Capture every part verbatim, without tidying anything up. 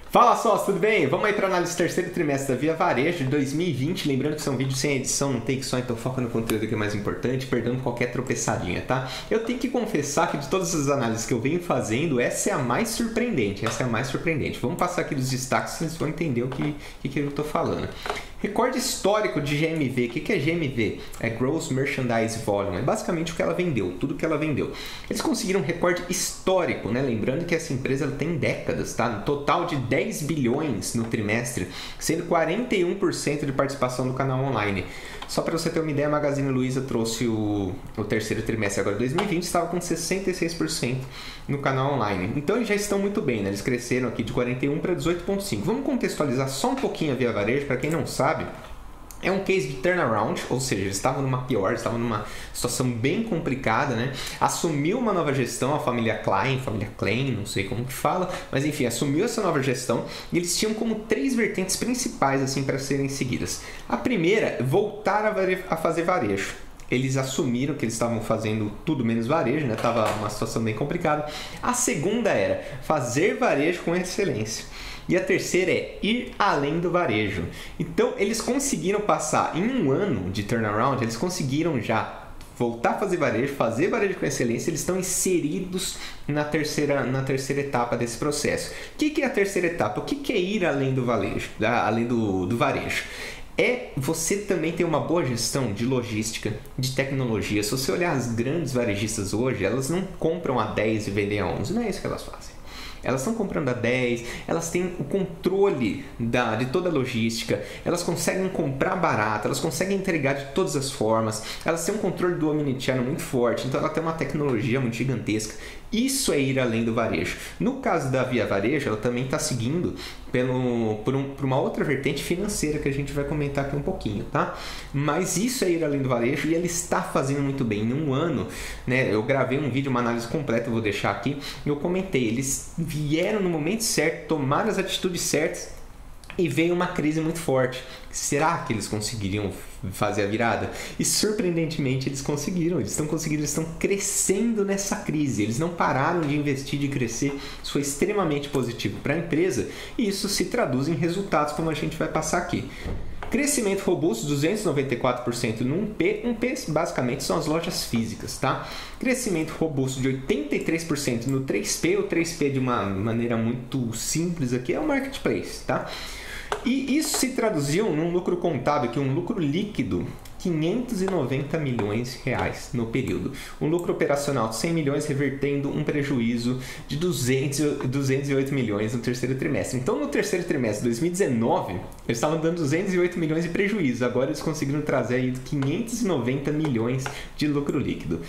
Fala sócio, tudo bem? Vamos aí para análise do terceiro trimestre da Via Varejo de dois mil e vinte. Lembrando que são vídeos sem edição, não take só, então foca no conteúdo que é mais importante, perdendo qualquer tropeçadinha, tá? Eu tenho que confessar que de todas as análises que eu venho fazendo, essa é a mais surpreendente, essa é a mais surpreendente. Vamos passar aqui dos destaques, vocês vão entender o que, que, que eu tô falando. Recorde histórico de G M V. O que é G M V? É Gross Merchandise Volume. É basicamente o que ela vendeu, tudo que ela vendeu. Eles conseguiram um recorde histórico, né? Lembrando que essa empresa ela tem décadas, tá? No total de dez bilhões no trimestre, sendo quarenta e um por cento de participação do canal online. Só para você ter uma ideia, a Magazine Luiza trouxe o, o terceiro trimestre agora de dois mil e vinte, estava com sessenta e seis por cento no canal online. Então eles já estão muito bem, né? Eles cresceram aqui de quarenta e um para dezoito vírgula cinco. Vamos contextualizar só um pouquinho a Via Varejo, para quem não sabe. É um case de turnaround, ou seja, eles estavam numa pior, eles estavam numa situação bem complicada, né? Assumiu uma nova gestão, a família Klein, família Klein, não sei como que fala, mas enfim, assumiu essa nova gestão e eles tinham como três vertentes principais assim para serem seguidas. A primeira, voltar a, vare... a fazer varejo. Eles assumiram que eles estavam fazendo tudo menos varejo, né? Tava uma situação bem complicada. A segunda era fazer varejo com excelência. E a terceira é ir além do varejo. Então, eles conseguiram passar em um ano de turnaround, eles conseguiram já voltar a fazer varejo, fazer varejo com excelência, eles estão inseridos na terceira, na terceira etapa desse processo. O que, que é a terceira etapa? O que, que é ir além do varejo? Além do, do varejo? É você também ter uma boa gestão de logística, de tecnologia. Se você olhar as grandes varejistas hoje, elas não compram a dez e vendem a onze, não é isso que elas fazem. Elas estão comprando a dez, elas têm o controle da, de toda a logística, elas conseguem comprar barato, elas conseguem entregar de todas as formas, elas têm um controle do omnichannel muito forte, então ela tem uma tecnologia muito gigantesca. Isso é ir além do varejo. No caso da Via Varejo, ela também está seguindo pelo, por, um, por uma outra vertente financeira que a gente vai comentar aqui um pouquinho, tá? Mas isso é ir além do varejo e ela está fazendo muito bem. Em um ano, né, eu gravei um vídeo, uma análise completa, eu vou deixar aqui, e eu comentei, eles vieram no momento certo, tomaram as atitudes certas e veio uma crise muito forte. Será que eles conseguiriam fazer a virada? E surpreendentemente eles conseguiram, eles estão conseguindo, eles estão crescendo nessa crise, eles não pararam de investir, de crescer. Isso foi extremamente positivo para a empresa e isso se traduz em resultados como a gente vai passar aqui. Crescimento robusto, duzentos e noventa e quatro por cento no um P. um P basicamente são as lojas físicas, tá? Crescimento robusto de oitenta e três por cento no três P. O três P de uma maneira muito simples aqui é o marketplace, tá? E isso se traduziu num lucro contábil, que é um lucro líquido, quinhentos e noventa milhões de reais no período. Um lucro operacional de cem milhões, revertendo um prejuízo de duzentos, duzentos e oito milhões no terceiro trimestre. Então, no terceiro trimestre de dois mil e dezenove, eles estavam dando duzentos e oito milhões de prejuízo. Agora eles conseguiram trazer aí quinhentos e noventa milhões de lucro líquido.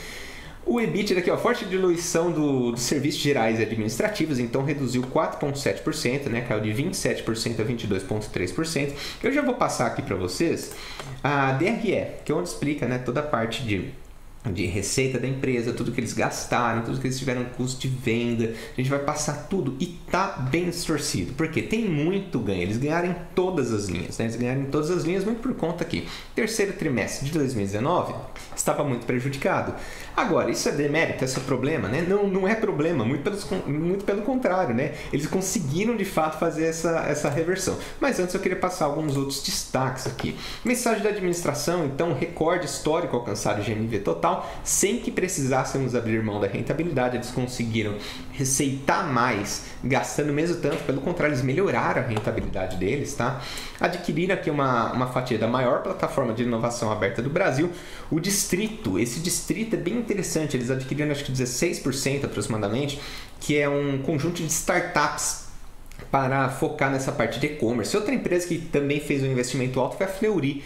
O EBITDA aqui, ó, forte diluição do, dos serviços gerais e administrativos, então reduziu quatro vírgula sete por cento, né? Caiu de vinte e sete por cento a vinte e dois vírgula três por cento. Eu já vou passar aqui para vocês a D R E, que é onde explica, né, toda a parte de de receita da empresa, tudo que eles gastaram, tudo que eles tiveram custo de venda. A gente vai passar tudo e tá bem distorcido, porque tem muito ganho, eles ganharam em todas as linhas, né? Eles ganharam em todas as linhas, muito por conta aqui. Terceiro trimestre de dois mil e dezenove estava muito prejudicado. Agora, isso é demérito, isso é problema, né? Não, não é problema, muito pelo, muito pelo contrário, né? Eles conseguiram de fato fazer essa, essa reversão. Mas antes eu queria passar alguns outros destaques aqui. Mensagem da administração, então, recorde histórico alcançado de G M V total, sem que precisássemos abrir mão da rentabilidade. Eles conseguiram receitar mais, gastando mesmo tanto, pelo contrário, eles melhoraram a rentabilidade deles, tá? Adquiriram aqui uma, uma fatia da maior plataforma de inovação aberta do Brasil, o Distrito. Esse Distrito é bem interessante, eles adquiriram acho que dezesseis por cento aproximadamente, que é um conjunto de startups para focar nessa parte de e-commerce. Outra empresa que também fez um investimento alto foi a Fleury.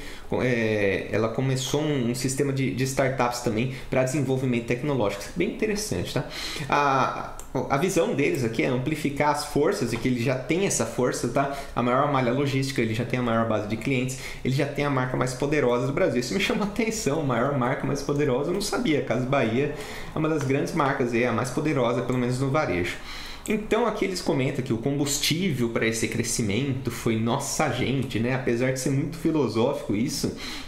É, ela começou um, um sistema de, de startups também para desenvolvimento tecnológico. Bem interessante, tá? A, a visão deles aqui é amplificar as forças, e que ele já tem essa força, tá? A maior malha logística, ele já tem a maior base de clientes, ele já tem a marca mais poderosa do Brasil. Isso me chamou a atenção, a maior marca mais poderosa, eu não sabia. A Casas Bahia é uma das grandes marcas, é a mais poderosa, pelo menos no varejo. Então aqui eles comentam que o combustível para esse crescimento foi nossa gente, né? Apesar de ser muito filosófico isso,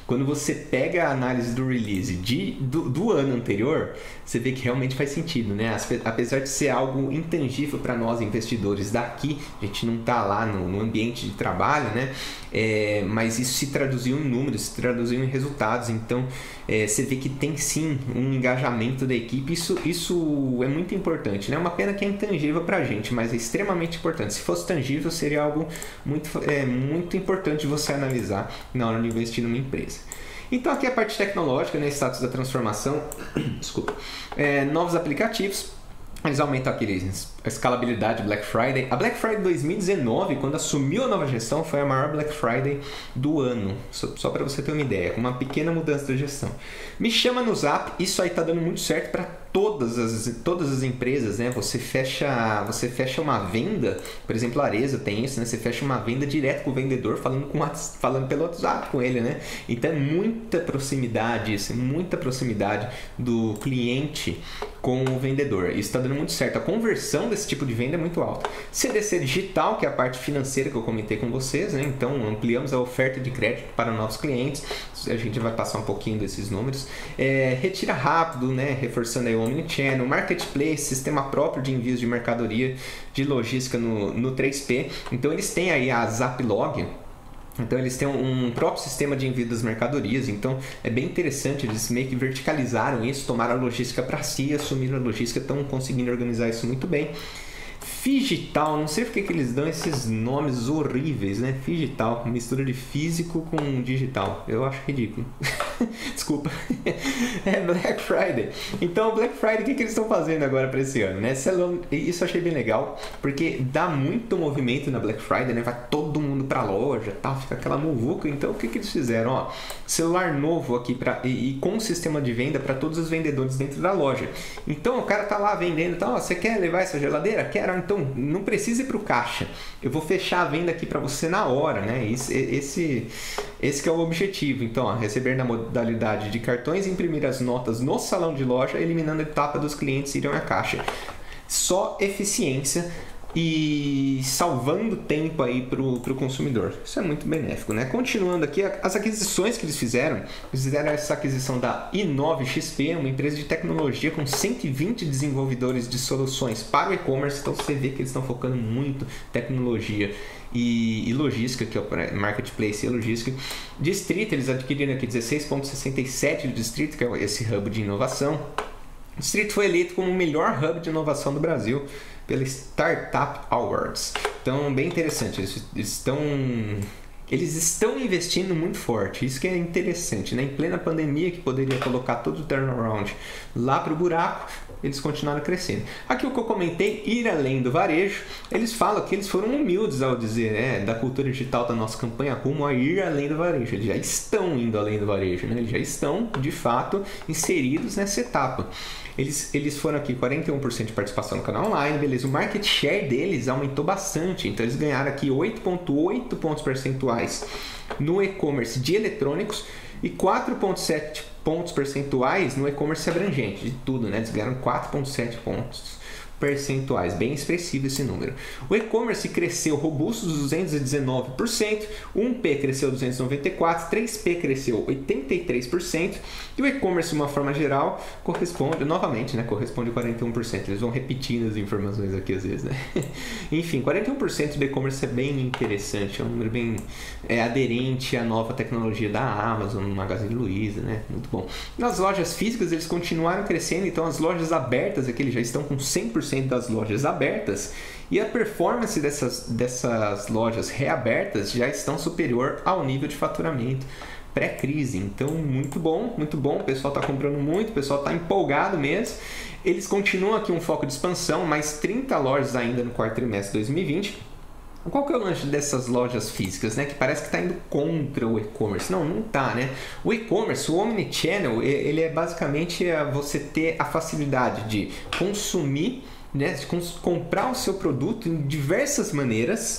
quando você pega a análise do release de, do, do ano anterior, você vê que realmente faz sentido, né? Apesar de ser algo intangível para nós investidores daqui, a gente não está lá no, no ambiente de trabalho, né? É, mas isso se traduziu em números, se traduziu em resultados, então é, você vê que tem sim um engajamento da equipe, isso, isso é muito importante, né? É uma pena que é intangível para a gente, mas é extremamente importante. Se fosse tangível, seria algo muito, é, muito importante você analisar na hora de investir numa empresa. Então aqui é a parte tecnológica, né? Status da transformação, desculpa, é, novos aplicativos, eles aumentam aqueles, a escalabilidade Black Friday. A Black Friday dois mil e dezenove, quando assumiu a nova gestão, foi a maior Black Friday do ano, só, só para você ter uma ideia, com uma pequena mudança da gestão. Me chama no Zap, isso aí tá dando muito certo para todas as, todas as empresas, né? Você fecha, você fecha uma venda, por exemplo, a Arezzo tem isso, né? Você fecha uma venda direto com o vendedor, falando, com, falando pelo WhatsApp com ele, né? Então é muita proximidade, isso, é muita proximidade do cliente com o vendedor. Isso está dando muito certo. A conversão desse tipo de venda é muito alta. C D C digital, que é a parte financeira que eu comentei com vocês, né? Então ampliamos a oferta de crédito para novos clientes. A gente vai passar um pouquinho desses números. É, retira rápido, né? Reforçando aí o Omnichannel, Marketplace, sistema próprio de envios de mercadoria, de logística no, no três P. Então eles têm aí a Zaplog. Então eles têm um próprio sistema de envio das mercadorias, então é bem interessante, eles meio que verticalizaram isso, tomaram a logística para si, assumiram a logística, estão conseguindo organizar isso muito bem. Figital, não sei porque que eles dão esses nomes horríveis, né? Figital, mistura de físico com digital. Eu acho ridículo. Desculpa. É Black Friday. Então, Black Friday, o que, que eles estão fazendo agora para esse ano, né? Isso eu achei bem legal, porque dá muito movimento na Black Friday, né? Vai todo mundo para a loja, tal, fica aquela muvuca. Então, o que, que eles fizeram? Ó, celular novo aqui pra, e, e com sistema de venda para todos os vendedores dentro da loja. Então, o cara tá lá vendendo, então, ó, você quer levar essa geladeira? Quero, então não precisa ir para o caixa, eu vou fechar a venda aqui para você na hora, né? Esse, esse, esse que é o objetivo. Então, ó, receber na modalidade de cartões e imprimir as notas no salão de loja, eliminando a etapa dos clientes irem à caixa. Só eficiência e salvando tempo aí para o consumidor. Isso é muito benéfico, né? Continuando aqui, as aquisições que eles fizeram, eles fizeram essa aquisição da i nove X P, uma empresa de tecnologia com cento e vinte desenvolvedores de soluções para o e-commerce. Então você vê que eles estão focando muito em tecnologia e, e logística, que é o Marketplace e logística. Distrito, eles adquiriram aqui dezesseis vírgula sessenta e sete do Distrito, que é esse hub de inovação. O Distrito foi eleito como o melhor hub de inovação do Brasil pela Startup Awards. Então, bem interessante. Eles estão, eles estão investindo muito forte. Isso que é interessante, né? Em plena pandemia, que poderia colocar todo o turnaround lá para o buraco, eles continuaram crescendo. Aqui o que eu comentei, ir além do varejo, eles falam que eles foram humildes ao dizer, né, da cultura digital da nossa campanha rumo a ir além do varejo. Eles já estão indo além do varejo, né? Eles já estão, de fato, inseridos nessa etapa. Eles, eles foram aqui quarenta e um por cento de participação no canal online, beleza. O market share deles aumentou bastante, então eles ganharam aqui oito vírgula oito pontos percentuais no e-commerce de eletrônicos e quatro vírgula sete pontos percentuais no e-commerce abrangente, de tudo, né? Eles ganharam quatro vírgula sete pontos percentuais, bem expressivo esse número. O e-commerce cresceu robusto duzentos e dezenove por cento, um P cresceu duzentos e noventa e quatro por cento, três P cresceu oitenta e três por cento e o e-commerce, de uma forma geral, corresponde, novamente, né, corresponde a quarenta e um por cento. Eles vão repetindo as informações aqui às vezes, né? Enfim, quarenta e um por cento do e-commerce é bem interessante, é um número bem é, aderente à nova tecnologia da Amazon, Magazine Luiza, né? Muito bom. Nas lojas físicas, eles continuaram crescendo, então as lojas abertas aqui, eles já estão com cem por cento das lojas abertas e a performance dessas, dessas lojas reabertas já estão superior ao nível de faturamento pré-crise. Então, muito bom, muito bom. O pessoal está comprando muito, o pessoal está empolgado mesmo. Eles continuam aqui um foco de expansão, mais trinta lojas ainda no quarto trimestre de dois mil e vinte. Qual que é o lance dessas lojas físicas, né? Que parece que está indo contra o e-commerce. Não, não está, né? O e-commerce, o Omnichannel, ele é basicamente você ter a facilidade de consumir, né, de comprar o seu produto em diversas maneiras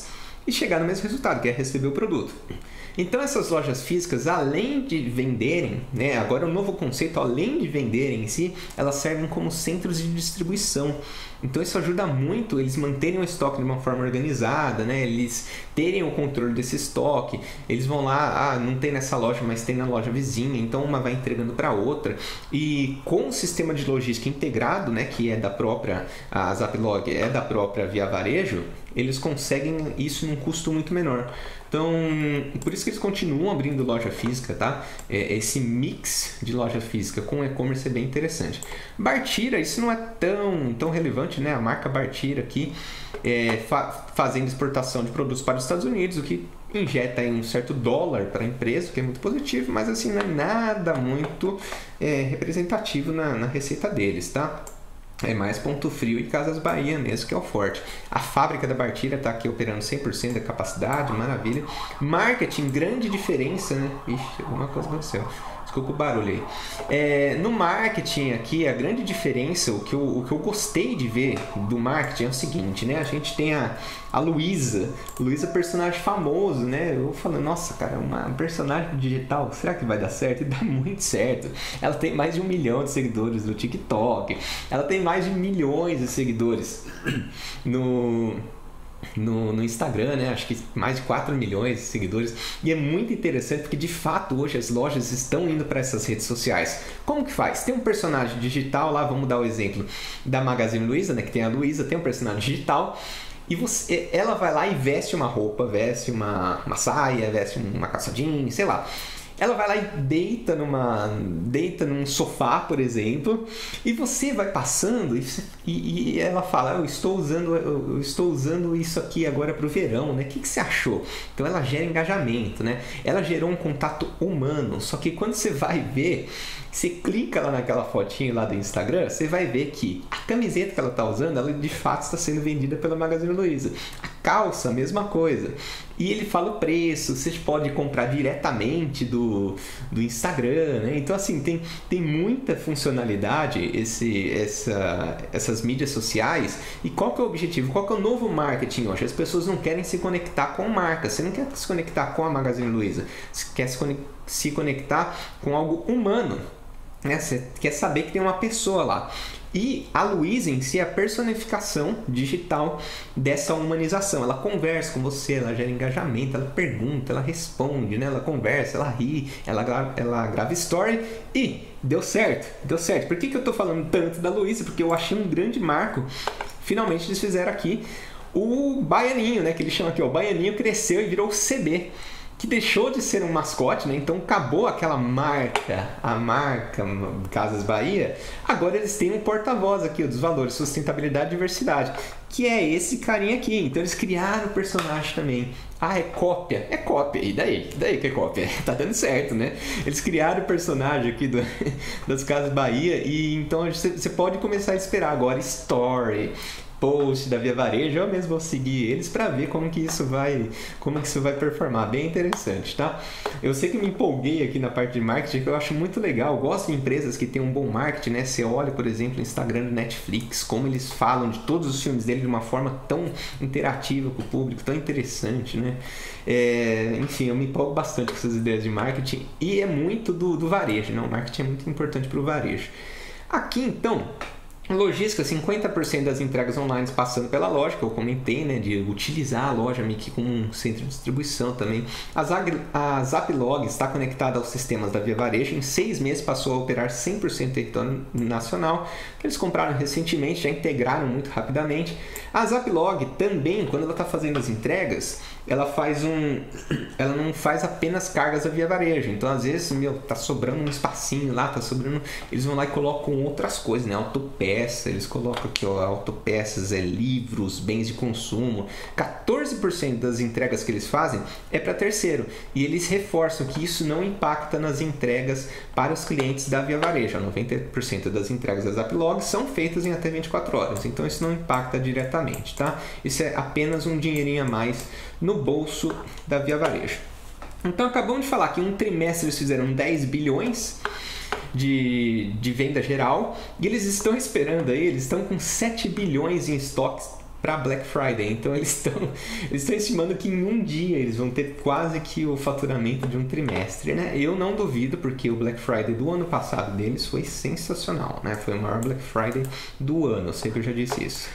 e chegar no mesmo resultado, que é receber o produto. Então essas lojas físicas, além de venderem, né, agora o novo conceito, além de venderem em si, elas servem como centros de distribuição. Então isso ajuda muito eles manterem o estoque de uma forma organizada, né? Eles terem o controle desse estoque. Eles vão lá, ah, não tem nessa loja, mas tem na loja vizinha, então uma vai entregando para outra. E com o sistema de logística integrado, né, que é da própria, a Zaplog é da própria Via Varejo, eles conseguem isso num custo muito menor. Então, por isso que eles continuam abrindo loja física, tá? Esse mix de loja física com e-commerce é bem interessante. Bartira, isso não é tão, tão relevante, né? A marca Bartira aqui é, fa fazendo exportação de produtos para os Estados Unidos, o que injeta aí um certo dólar para a empresa, o que é muito positivo, mas assim, não é nada muito é, representativo na, na receita deles, tá? É mais Ponto Frio e Casas Bahia mesmo, que é o forte. A fábrica da Bartira está aqui operando cem por cento da capacidade, maravilha. Marketing, grande diferença, né? Ixi, alguma coisa aconteceu. Desculpa o barulho aí. É, no marketing aqui, a grande diferença, o que, eu, o que eu gostei de ver do marketing é o seguinte, né? A gente tem a, a Luísa. Luísa é personagem famoso, né? Eu falando, nossa, cara, uma personagem digital, será que vai dar certo? E dá muito certo. Ela tem mais de um milhão de seguidores no TikTok. Ela tem mais de milhões de seguidores no... No, no Instagram, né? Acho que mais de quatro milhões de seguidores. E é muito interessante porque, de fato, hoje as lojas estão indo para essas redes sociais. Como que faz? Tem um personagem digital lá, vamos dar o exemplo da Magazine Luiza, né? Que tem a Luísa, tem um personagem digital. E você, ela vai lá e veste uma roupa, veste uma, uma saia, veste uma calça jeans, sei lá. Ela vai lá e deita, numa, deita num sofá, por exemplo, e você vai passando e, e, e ela fala, eu estou, usando, eu estou usando isso aqui agora para o verão, né? O que, que você achou? Então ela gera engajamento, né? Ela gerou um contato humano, só que quando você vai ver, você clica lá naquela fotinha lá do Instagram, você vai ver que a camiseta que ela está usando, ela de fato está sendo vendida pela Magazine Luiza. A calça, mesma coisa. E ele fala o preço, você pode comprar diretamente do, do Instagram, né? Então, assim, tem, tem muita funcionalidade esse, essa, essas mídias sociais. E qual que é o objetivo? Qual que é o novo marketing hoje? As pessoas não querem se conectar com marca. Você não quer se conectar com a Magazine Luiza. Você quer se, conect, se conectar com algo humano, né? Você quer saber que tem uma pessoa lá. E a Luísa em si é a personificação digital dessa humanização. Ela conversa com você, ela gera engajamento, ela pergunta, ela responde, né? Ela conversa, ela ri, ela grava, ela grava story e deu certo, deu certo. Por que, que eu tô falando tanto da Luísa? Porque eu achei um grande marco. Finalmente eles fizeram aqui o Baianinho, né? Que eles chamam aqui, ó, o Baianinho cresceu e virou C B. Que deixou de ser um mascote, né? Então acabou aquela marca, a marca Casas Bahia. Agora eles têm um porta-voz aqui, ó, dos valores, sustentabilidade e diversidade, que é esse carinha aqui. Então eles criaram o personagem também. Ah, é cópia? É cópia. E daí? E daí que é cópia? Tá dando certo, né? Eles criaram o personagem aqui do, das Casas Bahia e então você pode começar a esperar agora story, post da Via Varejo, eu mesmo vou seguir eles para ver como que isso vai, como que isso vai performar, bem interessante, tá? Eu sei que me empolguei aqui na parte de marketing, que eu acho muito legal, eu gosto de empresas que têm um bom marketing, né? Você olha, por exemplo, o Instagram do Netflix, como eles falam de todos os filmes dele de uma forma tão interativa com o público, tão interessante, né? É, enfim, eu me empolgo bastante com essas ideias de marketing e é muito do, do varejo, né? O marketing é muito importante para o varejo. Aqui, então, logística, cinquenta por cento das entregas online passando pela loja, que eu comentei, né, de utilizar a loja meio que como um centro de distribuição também. A, Zag, a Zaplog está conectada aos sistemas da Via Varejo, em seis meses passou a operar cem por cento do território nacional, que eles compraram recentemente, já integraram muito rapidamente. A Zaplog também, quando ela está fazendo as entregas, ela faz um, ela não faz apenas cargas da Via Varejo, então às vezes, meu, tá sobrando um espacinho lá, tá sobrando, eles vão lá e colocam outras coisas, né, autopeça, eles colocam aqui, ó, autopeças, é, livros, bens de consumo. quatorze por cento das entregas que eles fazem é para terceiro, e eles reforçam que isso não impacta nas entregas para os clientes da Via Varejo. noventa por cento das entregas da Zaplog são feitas em até vinte e quatro horas, então isso não impacta diretamente, tá? Isso é apenas um dinheirinho a mais no bolso da Via Varejo. Então acabamos de falar que em um trimestre eles fizeram dez bilhões de, de venda geral e eles estão esperando aí, eles estão com sete bilhões em estoques para Black Friday. Então eles estão eles estão estimando que em um dia eles vão ter quase que o faturamento de um trimestre, né? Eu não duvido, porque o Black Friday do ano passado deles foi sensacional, né? Foi o maior Black Friday do ano, eu sei que eu já disse isso.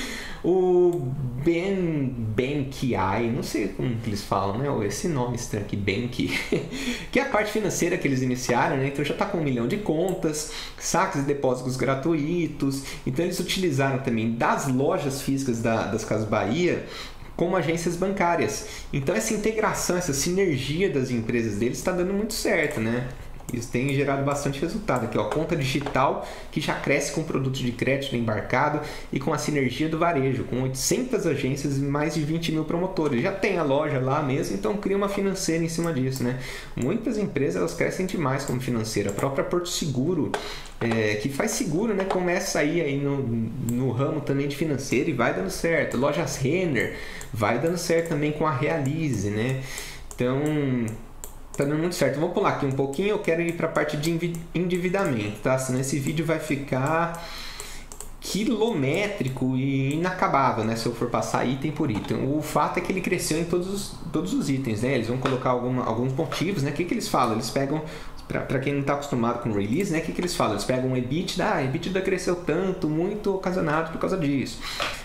O Ben Benkiai, não sei como que eles falam, né? Esse nome estranho aqui, Benki, que é a parte financeira que eles iniciaram, né? Então já está com um milhão de contas, saques e depósitos gratuitos. Então eles utilizaram também das lojas físicas da, das Casas Bahia como agências bancárias. Então essa integração, essa sinergia das empresas deles está dando muito certo, né? Isso tem gerado bastante resultado aqui, ó, conta digital que já cresce com produtos de crédito embarcado e com a sinergia do varejo, com oitocentas agências e mais de vinte mil promotores. Já tem a loja lá mesmo, então cria uma financeira em cima disso, né? Muitas empresas elas crescem demais como financeira. A própria Porto Seguro, é, que faz seguro, né? Começa aí, aí no, no ramo também de financeiro e vai dando certo. Lojas Renner vai dando certo também com a Realize, né? Então tá dando muito certo. Vou pular aqui um pouquinho, eu quero ir para a parte de endividamento, tá? Senão esse vídeo vai ficar quilométrico e inacabável, né? Se eu for passar item por item. O fato é que ele cresceu em todos os, todos os itens, né? Eles vão colocar alguma, alguns motivos, né? O que, que eles falam? Eles pegam, para quem não está acostumado com release, né? O que, que eles falam? Eles pegam um EBITDA, ah, EBITDA cresceu tanto, muito ocasionado por causa disso.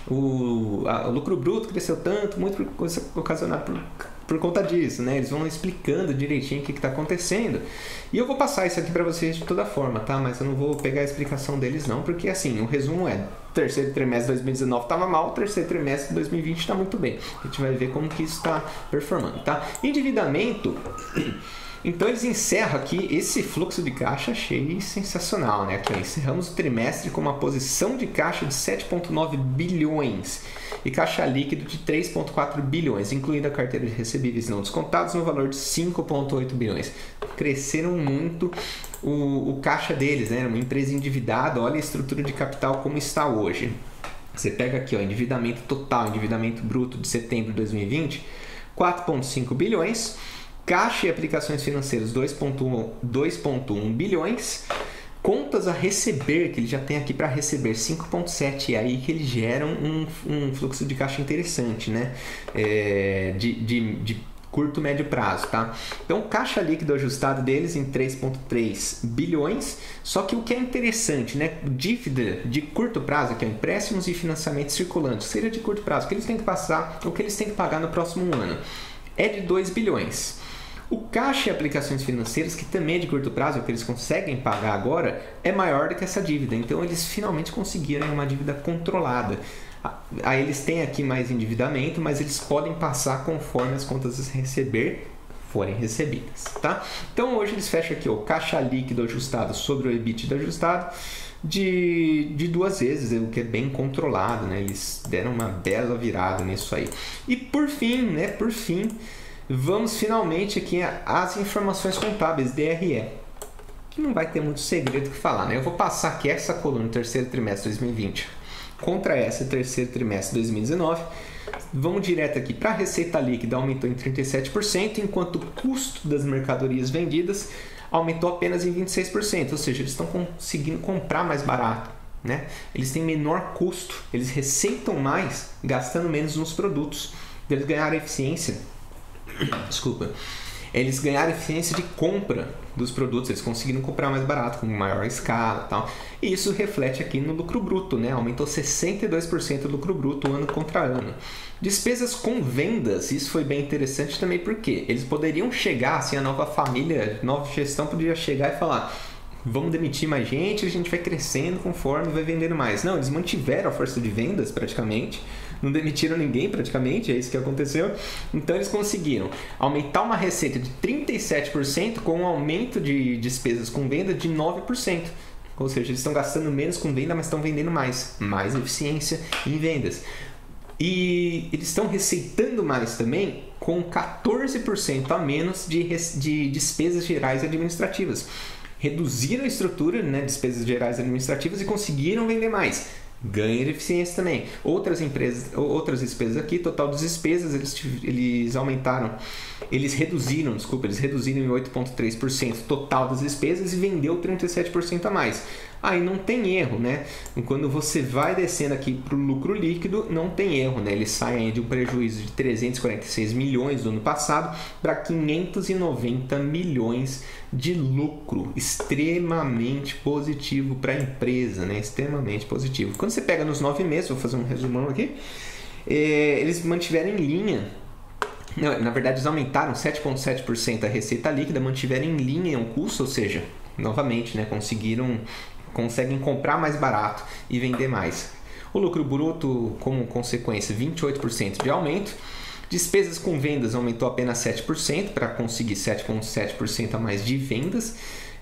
O, a, o lucro bruto cresceu tanto, muito ocasionado por por conta disso, né? Eles vão explicando direitinho o que está acontecendo. E eu vou passar isso aqui para vocês de toda forma, tá? Mas eu não vou pegar a explicação deles não, porque assim, o resumo é: terceiro trimestre de dois mil e dezenove estava mal, terceiro trimestre de dois mil e vinte está muito bem. A gente vai ver como que isso está performando, tá? Endividamento. Então eles encerram aqui esse fluxo de caixa, achei sensacional, né? Aqui, ó, encerramos o trimestre com uma posição de caixa de sete vírgula nove bilhões e caixa líquido de três vírgula quatro bilhões, incluindo a carteira de recebíveis não descontados no valor de cinco vírgula oito bilhões. Cresceram muito o, o caixa deles, né? Uma empresa endividada, olha a estrutura de capital como está hoje. Você pega aqui, ó, endividamento total, endividamento bruto de setembro de dois mil e vinte, quatro vírgula cinco bilhões. Caixa e aplicações financeiras dois vírgula um bilhões, contas a receber, que ele já tem aqui para receber cinco vírgula sete, e aí que eles geram um, um fluxo de caixa interessante, né? É, de, de, de curto e médio prazo, tá? Então, caixa líquido ajustado deles em três vírgula três bilhões, só que o que é interessante, né? Dívida de curto prazo, que é empréstimos e financiamentos circulantes, seria de curto prazo, o que eles têm que passar, o que eles têm que pagar no próximo ano, é de dois bilhões. O caixa e aplicações financeiras, que também é de curto prazo, o que eles conseguem pagar agora, é maior do que essa dívida. Então, eles finalmente conseguiram uma dívida controlada. Aí eles têm aqui mais endividamento, mas eles podem passar conforme as contas a receber forem recebidas, tá? Então, hoje eles fecham aqui o caixa líquido ajustado sobre o EBITDA ajustado de, de duas vezes, o que é bem controlado, né? Eles deram uma bela virada nisso aí. E por fim, né? Por fim... vamos finalmente aqui às informações contábeis, D R E, que não vai ter muito segredo que falar, né? Eu vou passar aqui essa coluna terceiro trimestre de dois mil e vinte contra essa terceiro trimestre de dois mil e dezenove. Vamos direto aqui para a receita líquida, aumentou em trinta e sete por cento, enquanto o custo das mercadorias vendidas aumentou apenas em vinte e seis por cento, ou seja, eles estão conseguindo comprar mais barato, né? Eles têm menor custo, eles receitam mais gastando menos nos produtos, eles ganharam eficiência. Desculpa, eles ganharam eficiência de compra dos produtos, eles conseguiram comprar mais barato, com maior escala e tal. E isso reflete aqui no lucro bruto, né? Aumentou sessenta e dois por cento do lucro bruto ano contra ano. Despesas com vendas, isso foi bem interessante também, porque eles poderiam chegar, assim, a nova família, nova gestão poderia chegar e falar: vamos demitir mais gente, a gente vai crescendo conforme vai vendendo mais. Não, eles mantiveram a força de vendas praticamente, não demitiram ninguém praticamente, é isso que aconteceu. Então eles conseguiram aumentar uma receita de trinta e sete por cento com um aumento de despesas com venda de nove por cento. Ou seja, eles estão gastando menos com venda, mas estão vendendo mais. Mais eficiência em vendas. E eles estão receitando mais também com quatorze por cento a menos de, de despesas gerais administrativas. Reduziram a estrutura, né, despesas gerais administrativas, e conseguiram vender mais. Ganho de eficiência também. Outras empresas, outras despesas aqui, total das despesas, eles, eles aumentaram, eles reduziram, desculpa, eles reduziram em oito vírgula três por cento total das despesas e vendeu trinta e sete por cento a mais. aí não tem erro, né? Quando você vai descendo aqui para o lucro líquido, não tem erro, né? Ele sai aí de um prejuízo de trezentos e quarenta e seis milhões do ano passado para quinhentos e noventa milhões de lucro, extremamente positivo para a empresa, né? Extremamente positivo. Quando você pega nos nove meses, vou fazer um resumão aqui, é, eles mantiveram em linha, não, na verdade eles aumentaram sete vírgula sete por cento a receita líquida, mantiveram em linha o custo, ou seja, novamente, né, conseguiram, conseguem comprar mais barato e vender mais. O lucro bruto, como consequência, vinte e oito por cento de aumento. Despesas com vendas aumentou apenas sete por cento para conseguir sete vírgula sete por cento a mais de vendas.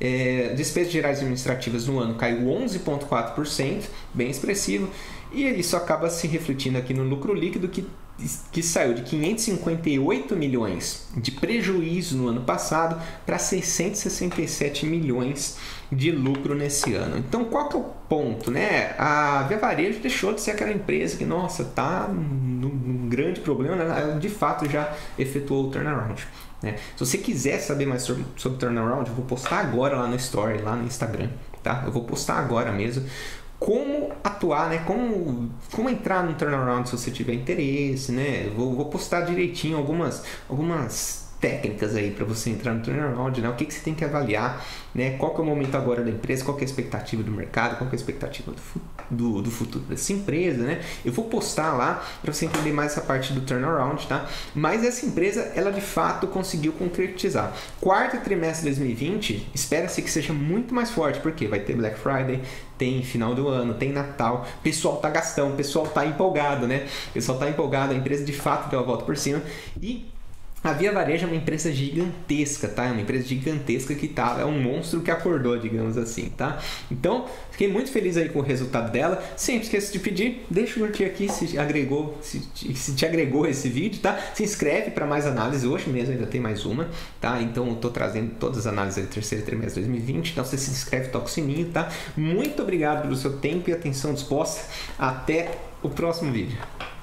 É, despesas gerais administrativas no ano caiu onze vírgula quatro por cento, bem expressivo. E isso acaba se refletindo aqui no lucro líquido, que, que saiu de quinhentos e cinquenta e oito milhões de prejuízo no ano passado para seiscentos e sessenta e sete milhões de lucro nesse ano. Então, qual que é o ponto, né? A Via Varejo deixou de ser aquela empresa que, nossa, tá num grande problema, né? Ela de fato já efetuou o turnaround, né? Se você quiser saber mais sobre, sobre o turnaround, eu vou postar agora lá no Story, lá no Instagram, tá? Eu vou postar agora mesmo como atuar, né? Como, como entrar no turnaround se você tiver interesse, né? Eu vou, vou postar direitinho algumas, algumas técnicas aí para você entrar no turnaround, né? O que, que você tem que avaliar, né? Qual que é o momento agora da empresa, qual que é a expectativa do mercado, qual que é a expectativa do, do, do futuro dessa empresa, né? Eu vou postar lá para você entender mais essa parte do turnaround, tá? Mas essa empresa, ela de fato conseguiu concretizar. Quarto trimestre de dois mil e vinte, espera-se que seja muito mais forte, porque vai ter Black Friday, tem final do ano, tem Natal, o pessoal tá gastando, o pessoal tá empolgado, né? O pessoal tá empolgado, a empresa de fato deu a volta por cima e a Via Varejo é uma empresa gigantesca, tá? É uma empresa gigantesca que tá, é um monstro que acordou, digamos assim, tá? Então, fiquei muito feliz aí com o resultado dela. Sempre esqueça de pedir, deixa o curtir aqui se agregou, se, se te agregou esse vídeo, tá? Se inscreve para mais análises, hoje mesmo ainda tem mais uma, tá? Então, eu tô trazendo todas as análises do terceiro trimestre de dois mil e vinte, então você se inscreve, toca o sininho, tá? Muito obrigado pelo seu tempo e atenção disposta. Até o próximo vídeo.